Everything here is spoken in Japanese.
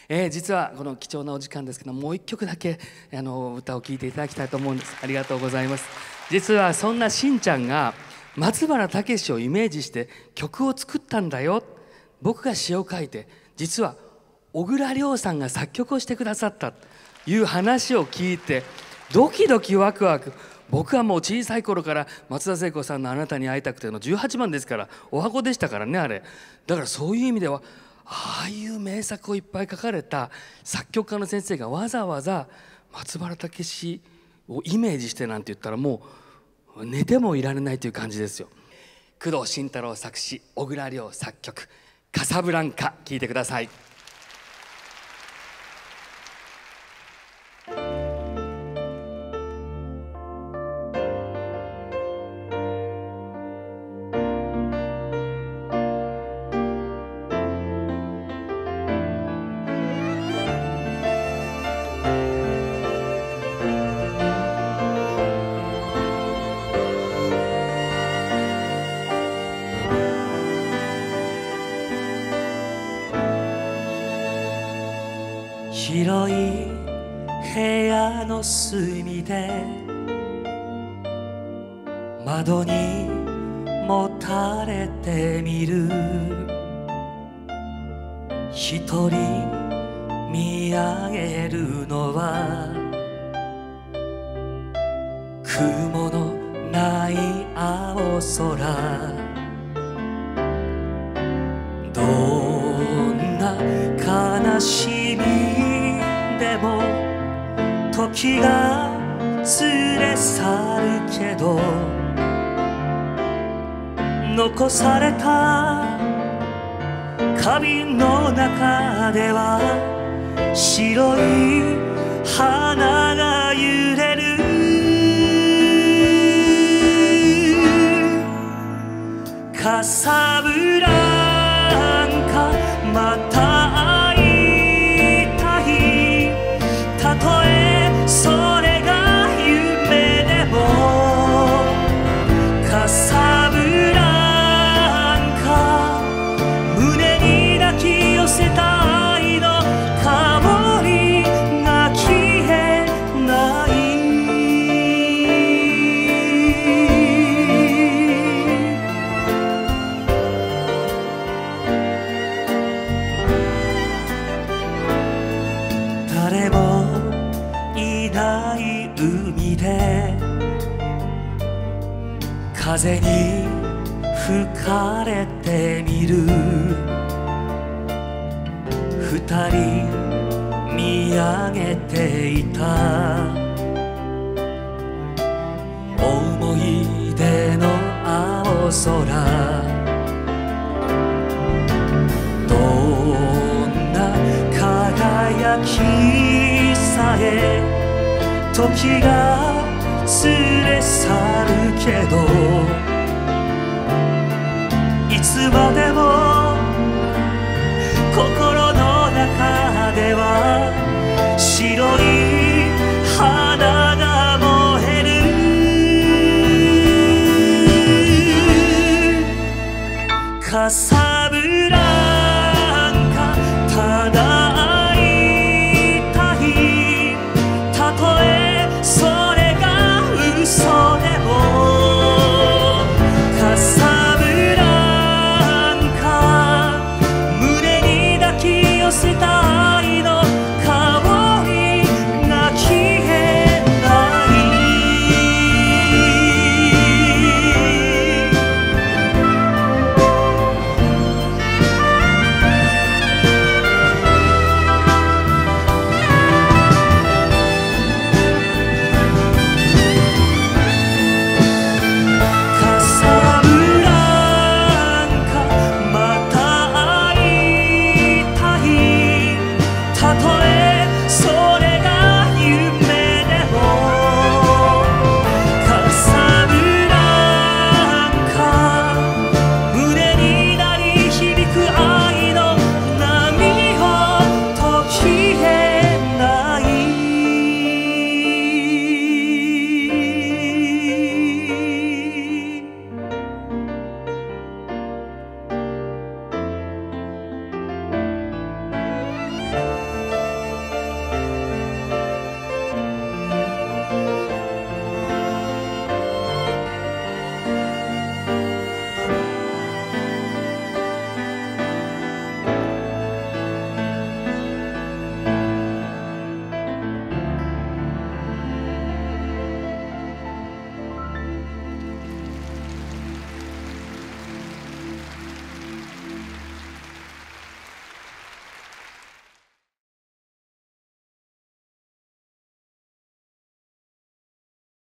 実はこの貴重なお時間ですけど、もう一曲だけ歌を聴いていただきたいと思うんです。ありがとうございます。実はそんなしんちゃんが松原健之をイメージして曲を作ったんだよ。僕が詩を書いて、実は小倉亮さんが作曲をしてくださったという話を聞いて、ドキドキワクワク。僕はもう小さい頃から松田聖子さんの「あなたに会いたくて」の18番ですから、お箱でしたからね、あれ。だからそういう意味では、ああいう名作をいっぱい書かれた作曲家の先生がわざわざ松原健之をイメージしてなんて言ったら、もう寝てもいられないという感じですよ。工藤慎太郎作詞、小倉亮作曲、カサブランカ、聴いてください。 広い部屋の隅で窓にもたれてみる。一人見上げるのは雲のない青空。どんな悲しみでも時が連れ去るけど、残された花瓶の中では白い花が揺れる。カサブランカ、また会いたい。たとえそれが夢でも、カサブランカ、胸に抱き寄せた愛の香りが消えない。誰もいない海で風に吹かれてみる。二人見上げていた思い出の青空。どんな輝きさえ時が連れ去